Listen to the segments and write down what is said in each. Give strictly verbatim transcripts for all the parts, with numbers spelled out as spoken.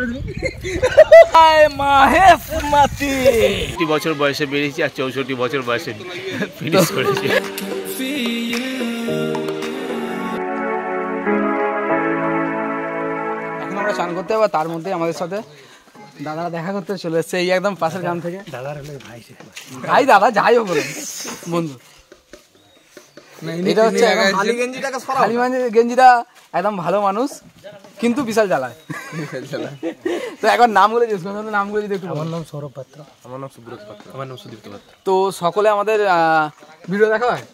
বছর বয়সে বেরিয়েছি আর চৌষট্টি বছর বয়সে ফিনিশ করেছি। এখন আমরা চান করতে হবে, তার মধ্যে আমাদের সাথে দাদারা দেখা করতে চলে এসছে এই একদম পাশের গ্রাম থেকে। দাদার ভাই ভাই দাদা যাই হোক বন্ধু। এটা হচ্ছে খালি গেঞ্জিটা একদম ভালো মানুষ কিন্তু বিশাল জ্বালায়। তো এখন নামগুলো জিজ্ঞেস করুন, নামগুলো যদি একটু। আমার নাম সৌরভ পাত্র। আমার নাম সুব্রত পাত্র। আমার নাম সুদীপ্ত পাত্র। তো সকলে আমাদের ভিডিও দেখা হয়,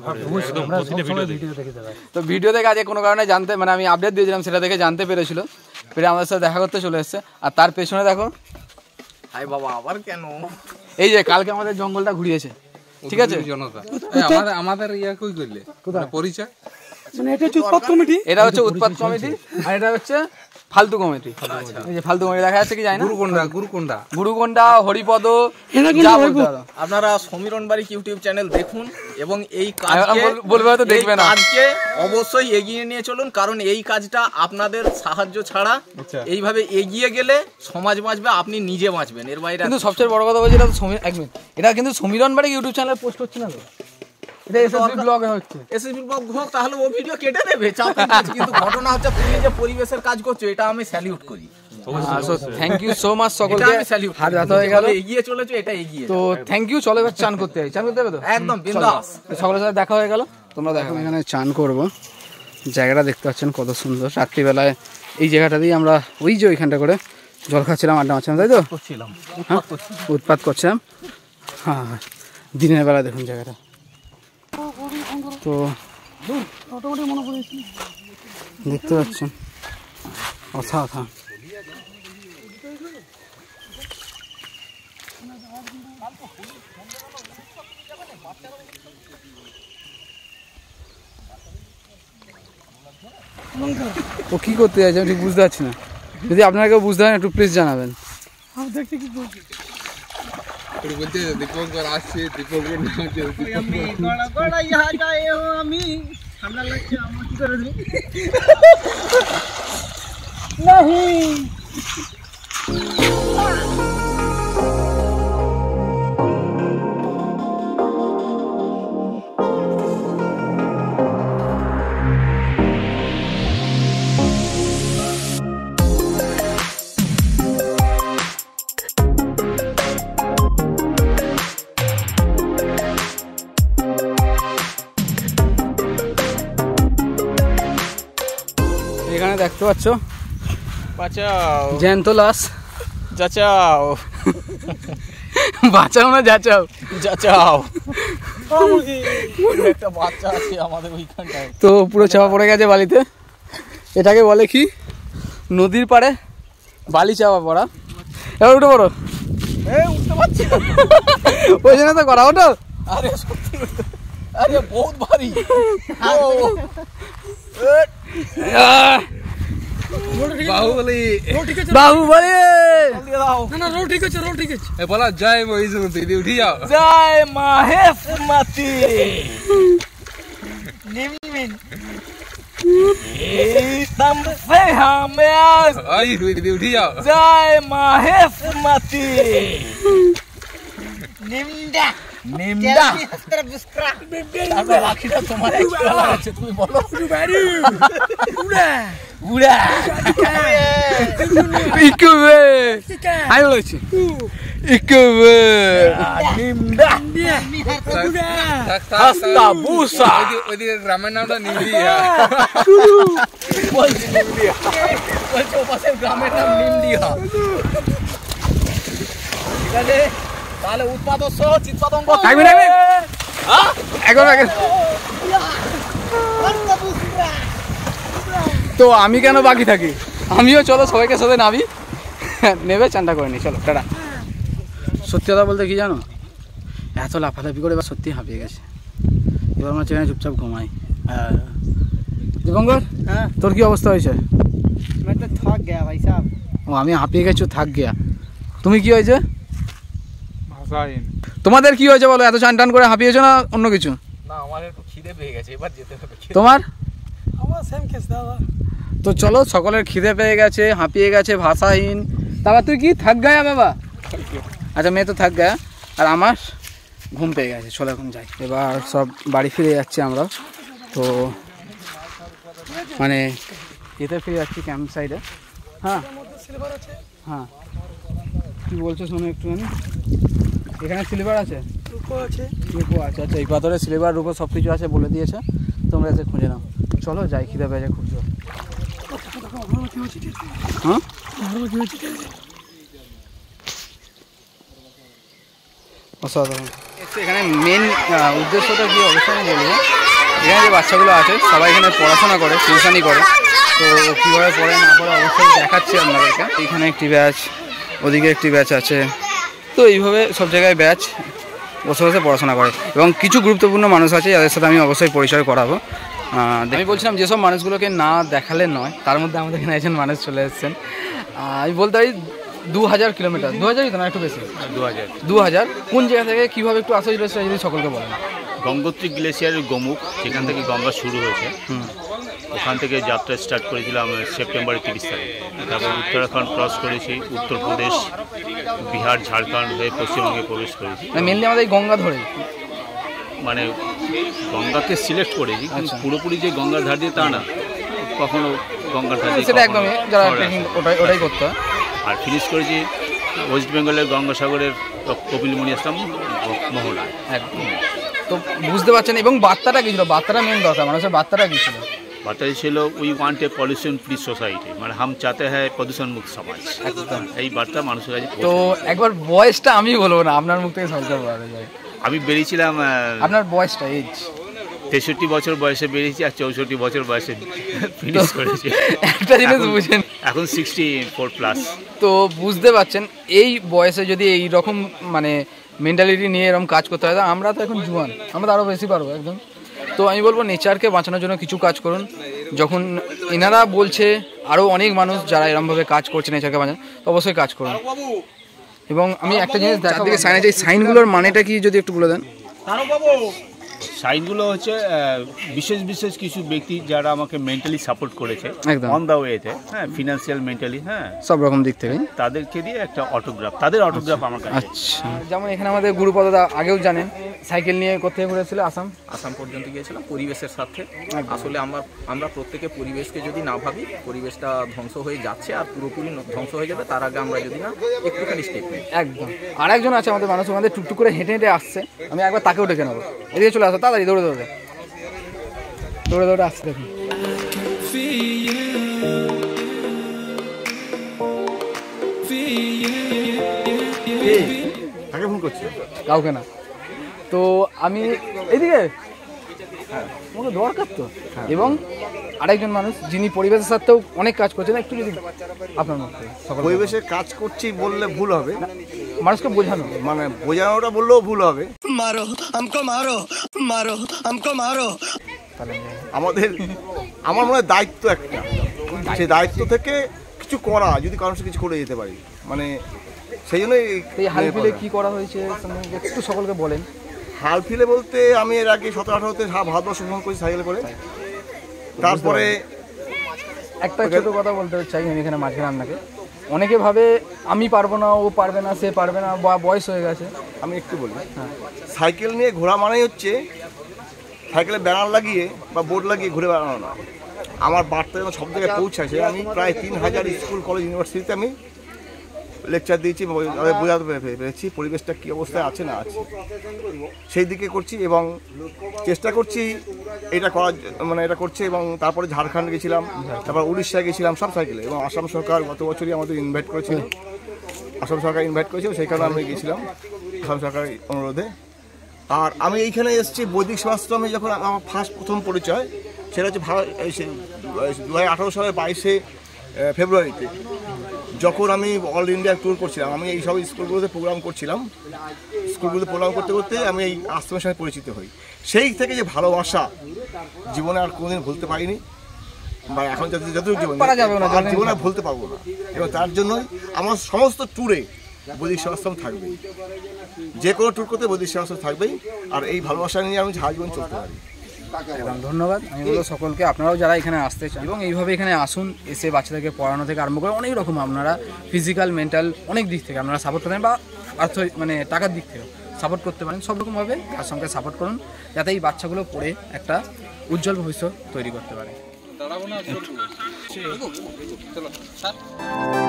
তো ভিডিও দেখে আজকে কোনো কারণে জানতে মানে আমি আপডেট দিয়েছিলাম, সেটা দেখে জানতে পেরেছিল, পেরে আমাদের সাথে দেখা করতে চলে এসছে। আর তার পেছনে দেখো হাই বাবা আবার কেন, এই যে কালকে আমাদের জঙ্গলটা ঘুরিয়েছে, ঠিক আছে। আমাদের আমাদের ইয়া কই করলে পরিচয়, মানে এটা হচ্ছে উৎপাদ কমিটি, এটা হচ্ছে উৎপাদ কমিটি, আর এটা হচ্ছে ফালতু কমিটি। এই যে ফালতু কমিটি দেখা যাচ্ছে কি যায় না, গুরুকোন্ডা গুরুকোন্ডা গুরুকোন্ডা হরিপদ। আপনারা সমীরণ বারিক ইউটিউব চ্যানেল দেখুন এবং এই কাজকে বলবে হয়তো দেখবে না, কাজকে অবশ্যই এগিয়ে নিয়ে চলুন, কারণ এই কাজটা আপনাদের সাহায্য ছাড়া এইভাবে এগিয়ে গেলে সমাজ বাঁচবে, আপনি নিজে বাঁচবেন, এর বাইরে। কিন্তু সবচেয়ে বড় কথা বলছি, এটা এক মিনিট, এটা কিন্তু সমীরণ বারিক ইউটিউব চ্যানেলে পোস্ট হচ্ছে না, এটা এসএসবি ব্লগে হচ্ছে। এসএসবি ব্লগ হোক তাহলে ও ভিডিও কেটে দেবে, কিন্তু ঘটনা হচ্ছে তুমি যে পরিবেশের কাজ করছো এটা আমি স্যালিউট করি। থ্যাংক ইউ সো মাচ সকলকে, হাত ব্যথা হয়ে গেল, এগিয়ে চলেছো এটা এগিয়ে। তো থ্যাংক ইউ, চলো এবার চান করতে যাই। চান করতে হবে তো একদম বিন্দাস। সকলের সাথে দেখা হয়ে গেল, তোমরা দেখো এখানে চান করব। জায়গাটা দেখতে পাচ্ছেন কত সুন্দর, রাত্রিবেলায় এই জায়গাটা দিয়ে আমরা ওই যে ওইখানটা করে জল খাচ্ছিলাম, আড্ডা মারছিলাম, তাই তো উৎপাত করছিলাম। হ্যাঁ দিনের বেলা দেখুন জায়গাটা, তো দেখতে পাচ্ছেন অসাধারণ। ও কি করতে যাচ্ছে আমি ঠিক বুঝতে পারছি না, যদি আপনারা কেউ বুঝতে পারেন একটু প্লিজ জানাবেন। এখানে দেখতে পাচ্ছ বাঁচাও জ্যান্ত লাশ, যাচাও বাঁচাও না যাচাও যাচাও, একটা বাচ্চা আছে আমাদের ওইখানটায়। তো পুরো চাপা পড়ে গেছে বালিতে, এটাকে বলে কি নদীর পাড়ে বালি চাপা পড়া। এবার উঠে পড়ো, উঠতে পারছি না ওই জন্য তো করা ওঠো। আরে সত্যি, আরে বহুত ভারী। বাহুবলী বাহুবলী না রোড ঠিক আছে, রোড ঠিক আছে। এ বলা জয় মহিষমতি, দি উঠি যাও, জয় মহেশমতি নিমিন तम से हमें आई हुई दी उठी जाओ, जय महेशमती निम्डा निम्डा আমরা রাখিটা তোমার এক্সট্রা লাগাচ্ছে, তুমি বলো উড়া উড়া ইকুবে আই বলছি ইকুবে নিমডা হাস্তা বুসা, ওই দিকে গ্রামের নামটা নিমডিয়া বলছি নিমডিয়া, বলছি ওপাশের গ্রামের নাম নিমডিয়া। ঠিক আছে তাহলে উৎপাদন সহ চিৎপাদন থাকবি না হ্যাঁ এখন আগে। তো আমি কেন বাকি থাকি, আমিও চলো সবাইকে সাথে নামি, নেবে চানটা করে নি, চলো টাটা। সত্যি কথা বলতে কি জানো, এত লাফালাফি করে এবার সত্যি হাঁপিয়ে গেছে, এবার আমার চেয়ে চুপচাপ ঘুমাই। দীপঙ্কর হ্যাঁ তোর কি অবস্থা হয়েছে? থাক গেয়া ভাই সাহেব। ও আমি হাঁপিয়ে গেছি, থাক গেয়া। তুমি কি হয়েছে? তোমাদের কি হয়েছে বলো, এত চান টান করে হাঁপিয়েছো না অন্য কিছু? না আমার একটু খিদে পেয়ে গেছে, এবার যেতে হবে। তোমার? আমার সেম কেস দাদা। তো চলো, সকলের খিদে পেয়ে গেছে, হাঁপিয়ে গেছে, ভাষাহীন। তারপর তুই কি থাক গায়া বাবা? আচ্ছা মেয়ে তো থাক গায়া, আর আমার ঘুম পেয়ে গেছে। চলো এখন যাই, এবার সব বাড়ি ফিরে যাচ্ছি আমরা। তো মানে এতে ফিরে যাচ্ছি ক্যাম্প সাইডে। হ্যাঁ হ্যাঁ কী বলছো শোনো একটুখানি। এখানে সিলভার আছে, রূপো আছে, রূপো আছে। আচ্ছা এই পাথরে সিলভার রূপো সব কিছু আছে বলে দিয়েছে, তোমরা এসে খুঁজে নাও। চলো যাই, খিদে পেয়েছে খুব জোর। হ্যাঁ অসাধারণ। এখানে মেন উদ্দেশ্যটা কি অবশ্যই আমি বলবো, এখানে যে বাচ্চাগুলো আছে সবাই এখানে পড়াশোনা করে, টিউশনই করে। তো কীভাবে পড়ে না পড়ে অবশ্যই দেখাচ্ছি আপনাদেরকে। এখানে একটি ব্যাচ, ওদিকে একটি ব্যাচ আছে। তো এইভাবে সব জায়গায় ব্যাচ বসে বসে পড়াশোনা করে, এবং কিছু গুরুত্বপূর্ণ মানুষ আছে যাদের সাথে আমি অবশ্যই পরিচয় করাবো। আমি বলছিলাম যেসব মানুষগুলোকে না দেখালে নয়, তার মধ্যে আমাদের এখানে একজন মানুষ চলে এসেছেন। আমি বলতে পারি দু হাজার কিলোমিটার, দু হাজারই তো না একটু বেশি, দু হাজার দু হাজার কোন জায়গা থেকে কীভাবে একটু আসা সেটা যদি সকলকে বলেন। গঙ্গোত্রী গ্লেসিয়ারের গোমুখ, যেখান থেকে গঙ্গা শুরু হয়েছে, ওখান থেকে যাত্রা স্টার্ট করেছিলাম সেপ্টেম্বরের তিরিশ তারিখ। তারপর উত্তরাখণ্ড ক্রস করেছি, উত্তরপ্রদেশ, বিহার, ঝাড়খণ্ড হয়ে পশ্চিমবঙ্গে প্রবেশ করেছি। মেনলি আমাদের এই গঙ্গা ধরে, মানে গঙ্গাকে সিলেক্ট করেছি, কিন্তু পুরোপুরি যে গঙ্গার ধার দিয়ে তা না, কখনো গঙ্গার ধার দিয়ে, সেটা একদমই যারা ট্রেকিং ওটাই ওটাই করতে হয়। আর ফিনিশ করেছি ওয়েস্ট বেঙ্গলের গঙ্গাসাগরের কপিলমুনি আসলাম মোহনা। একদম। তো বুঝতে পারছেন, এবং বার্তাটা কী ছিল? বার্তাটা মেন দরকার, মানুষের বার্তাটা কী ছিল? বার্তা ছিল we want a pollution free society, মানে হাম চাতে হ্যায় প্রদূষণ মুক্ত সমাজ। একদম এই বার্তা মানুষের কাছে। তো একবার বয়সটা আমি বলবো না, আপনার মুখ থেকে সরকার বলা যায়। আমি বেরিয়েছিলাম, আপনার বয়সটা এজ তেষট্টি বছর বয়সে বেরিয়েছি, আর চৌষট্টি বছর বয়সে ফিনিশ করেছি। একটা জিনিস বুঝেন, এখন সিক্সটি ফোর প্লাস। তো বুঝতে পারছেন এই বয়সে যদি এই রকম মানে মেন্টালিটি নিয়ে এরকম কাজ করতে হয়, আমরা তো এখন জুয়ান, আমরা তো আরও বেশি পারবো একদম। তো আমি বলবো নেচারকে বাঁচানোর জন্য কিছু কাজ করুন। যখন এনারা বলছে আরও অনেক মানুষ যারা এরকমভাবে কাজ করছে নেচারকে বাঁচানো, তো অবশ্যই কাজ করুন। এবং আমি একটা জিনিস দেখার দিকে সাইন আছে, এই সাইনগুলোর মানেটা কি যদি একটু বলে দেন। সাইনগুলো হচ্ছে বিশেষ বিশেষ কিছু ব্যক্তি যারা আমাকে মেন্টালি সাপোর্ট করেছে একদম অন দা ওয়েতে, হ্যাঁ, ফিনান্সিয়াল, মেন্টালি, হ্যাঁ, সব রকম দিক থেকে, তাদেরকে দিয়ে একটা অটোগ্রাফ, তাদের অটোগ্রাফ আমার কাছে। আচ্ছা, যেমন এখানে আমাদের গুরুপদদা আগেও জানেন সাইকেল নিয়ে কোথায় ঘুরেছিল, আসাম আসাম পর্যন্ত গিয়েছিলাম পরিবেশের সাথে। আসলে আমরা আমরা প্রত্যেকে পরিবেশকে যদি না ভাবি, পরিবেশটা ধ্বংস হয়ে যাচ্ছে আর পুরোপুরি ধ্বংস হয়ে যাবে, তার আগে আমরা যদি না একটুখানি স্টেপ নিই। একদম। আর একজন আছে আমাদের মানুষ, আমাদের টুকটুক করে হেঁটে হেঁটে আসছে, আমি একবার তাকেও ডেকে নেবো। এদিকে চলে আসো তাড়াতাড়ি, দৌড়ে দৌড়ে দৌড়ে দৌড়ে আসছে, দেখুন। কাকে ফোন করছি? কাউকে না। তো আমি এইদিকে আমাকে দরকার তো, এবং আরেকজন মানুষ যিনি পরিবেশের সাথেও অনেক কাজ করছেন, একটু যদি আপনার মধ্যে পরিবেশের কাজ করছি বললে ভুল হবে, মানুষকে বোঝানো, মানে বোঝানোটা বললেও ভুল হবে। মারো আমকো মারো মারো আমকো মারো। আমাদের আমার মনে হয় দায়িত্ব একটা, সেই দায়িত্ব থেকে কিছু করা, যদি কারোর সাথে কিছু করে যেতে পারি, মানে সেই জন্যই এই হালফিলে কি করা হয়েছে একটু সকলকে বলেন। হালফিলে বলতে আমি এর আগে সতেরো আঠারোতে ভারতবর্ষ ভ্রমণ করেছি সাইকেল করে। তারপরে একটা ছোটো কথা বলতে চাই আমি এখানে মাঝখানে আপনাকে, অনেকে ভাবে আমি পারবো না, ও পারবে না, সে পারবে না, বা বয়স হয়ে গেছে। আমি একটু বলি, হ্যাঁ, সাইকেল নিয়ে ঘোরা মানেই হচ্ছে সাইকেলে ব্যানার লাগিয়ে বা বোর্ড লাগিয়ে ঘুরে বেড়ানো না। আমার বার্তা যখন সব জায়গায় পৌঁছাচ্ছে, আমি প্রায় তিন হাজার স্কুল, কলেজ, ইউনিভার্সিটিতে আমি লেকচার দিয়েছি, বোঝাতে পেরেছি পরিবেশটা কী অবস্থায় আছে না আছে, সেই দিকে করছি এবং চেষ্টা করছি এটা করার, মানে এটা করছে। এবং তারপরে ঝাড়খণ্ড গেছিলাম, তারপর উড়িষ্যা গেছিলাম সব সাইকেলে, এবং আসাম সরকার গত বছরই আমাদের ইনভাইট করেছিল, আসাম সরকার ইনভাইট করেছিল, সেই কারণে আমি গেছিলাম আসাম সরকারের অনুরোধে। আর আমি এইখানে এসেছি বৈদিক সেবাশ্রমে, যখন আমার ফার্স্ট প্রথম পরিচয় সেটা হচ্ছে দু হাজার আঠারো সালের বাইশে ফেব্রুয়ারিতে, যখন আমি অল ইন্ডিয়া ট্যুর করছিলাম। আমি এই সব স্কুলগুলোতে প্রোগ্রাম করছিলাম, স্কুলগুলোতে প্রোগ্রাম করতে করতে আমি এই আশ্রমের সাথে পরিচিত হই। সেই থেকে যে ভালোবাসা জীবনে আর কোনোদিন ভুলতে পারিনি, বা এখন যত যতটুকু জীবন জীবনে ভুলতে পারবো না। এবং তার জন্যই আমার সমস্ত ট্যুরে বৈদিক সেবাশ্রম থাকবেই, যে কোনো ট্যুর করতে বৈদিক সেবাশ্রম থাকবেই। আর এই ভালোবাসা নিয়ে আমি সারা জীবন চলতে পারি। একদম ধন্যবাদ। আমি বলবো সকলকে, আপনারাও যারা এখানে আসতে চান এবং এইভাবে এখানে আসুন, এসে বাচ্চাদেরকে পড়ানো থেকে আরম্ভ করে অনেক রকম আপনারা ফিজিক্যাল মেন্টাল অনেক দিক থেকে আপনারা সাপোর্ট করতে পারেন, বা অর্থ মানে টাকার দিক থেকেও সাপোর্ট করতে পারেন। সব রকমভাবে তার সঙ্গে সাপোর্ট করুন, যাতে এই বাচ্চাগুলো পড়ে একটা উজ্জ্বল ভবিষ্যৎ তৈরি করতে পারে।